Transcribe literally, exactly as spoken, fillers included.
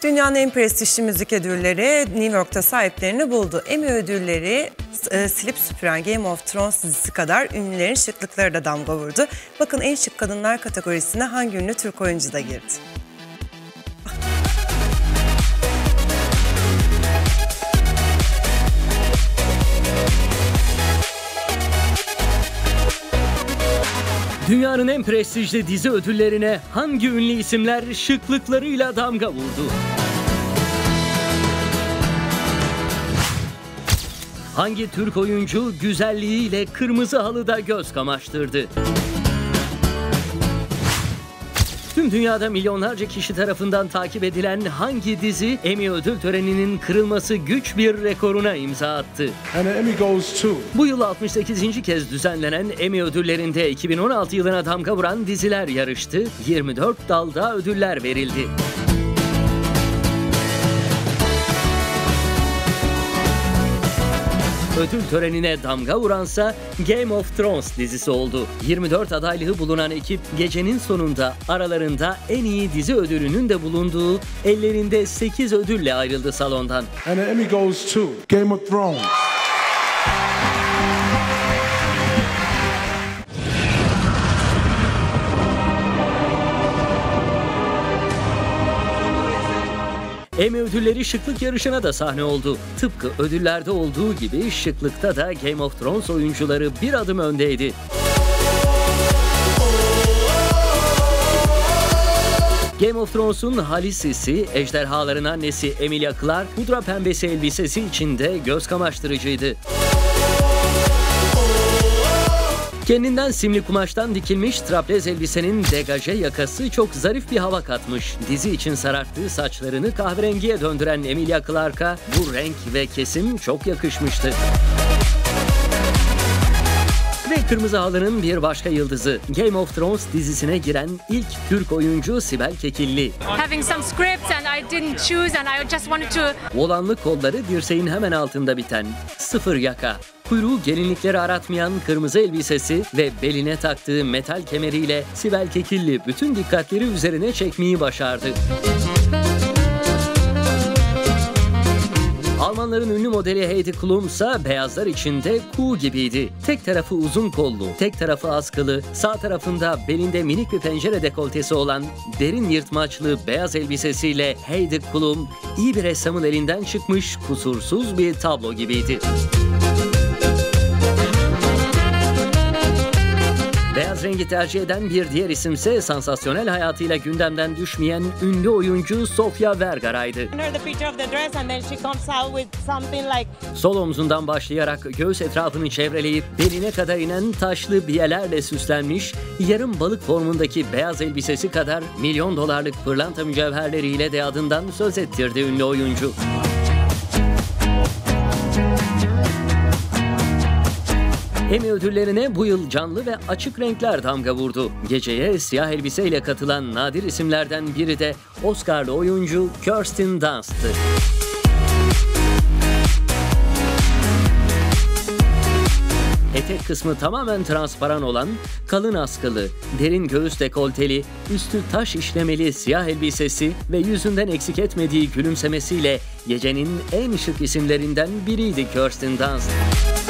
Dünyanın en prestijli müzik ödülleri New York'ta sahiplerini buldu. Emmy ödülleri e, silip süpüren Game of Thrones dizisi kadar ünlülerin şıklıkları da damga vurdu. Bakın en şık kadınlar kategorisine hangi ünlü Türk oyuncu da girdi? Dünyanın en prestijli dizi ödüllerine hangi ünlü isimler şıklıklarıyla damga vurdu? Hangi Türk oyuncu güzelliğiyle kırmızı halıda göz kamaştırdı? Tüm dünyada milyonlarca kişi tarafından takip edilen hangi dizi Emmy ödül töreninin kırılması güç bir rekoruna imza attı? And the Emmy goes to... Bu yıl altmış sekizinci kez düzenlenen Emmy ödüllerinde iki bin on altı yılına damga vuran diziler yarıştı. yirmi dört dalda ödüller verildi. Ödül törenine damga vuransa Game of Thrones dizisi oldu. yirmi dört adaylığı bulunan ekip gecenin sonunda aralarında en iyi dizi ödülünün de bulunduğu ellerinde sekiz ödülle ayrıldı salondan. And the Emmy goes to Game of Thrones. Emmy ödülleri şıklık yarışına da sahne oldu. Tıpkı ödüllerde olduğu gibi şıklıkta da Game of Thrones oyuncuları bir adım öndeydi. Game of Thrones'un Khaleesi'si, ejderhaların annesi Emilia Clarke, pudra pembesi elbisesi içinde göz kamaştırıcıydı. Kendinden simli kumaştan dikilmiş traplez elbisenin degaje yakası çok zarif bir hava katmış. Dizi için sararttığı saçlarını kahverengiye döndüren Emilia Clarke'a bu renk ve kesim çok yakışmıştı. Ve Kırmızı Halı'nın bir başka yıldızı, Game of Thrones dizisine giren ilk Türk oyuncu Sibel Kekilli. Having some scripts and I didn't choose and I just wanted to... Volanlı kolları dirseğin hemen altında biten, sıfır yaka, kuyruğu gelinlikleri aratmayan kırmızı elbisesi ve beline taktığı metal kemeriyle Sibel Kekilli bütün dikkatleri üzerine çekmeyi başardı. Almanların ünlü modeli Heidi Klum ise beyazlar içinde kuğu gibiydi. Tek tarafı uzun kollu, tek tarafı askılı, sağ tarafında belinde minik bir pencere dekoltesi olan derin yırtmaçlı beyaz elbisesiyle Heidi Klum iyi bir ressamın elinden çıkmış kusursuz bir tablo gibiydi. Beyaz rengi tercih eden bir diğer isimse sansasyonel hayatıyla gündemden düşmeyen ünlü oyuncu Sofia Vergara'ydı. Sol omzundan başlayarak göğüs etrafını çevreleyip beline kadar inen taşlı biyelerle süslenmiş, yarım balık formundaki beyaz elbisesi kadar milyon dolarlık pırlanta mücevherleriyle de adından söz ettirdi ünlü oyuncu. Emmy ödüllerine bu yıl canlı ve açık renkler damga vurdu. Geceye siyah elbiseyle katılan nadir isimlerden biri de Oscar'lı oyuncu Kirsten Dunst'tı. Etek kısmı tamamen transparan olan, kalın askılı, derin göğüs dekolteli, üstü taş işlemeli siyah elbisesi ve yüzünden eksik etmediği gülümsemesiyle gecenin en şık isimlerinden biriydi Kirsten Dunst.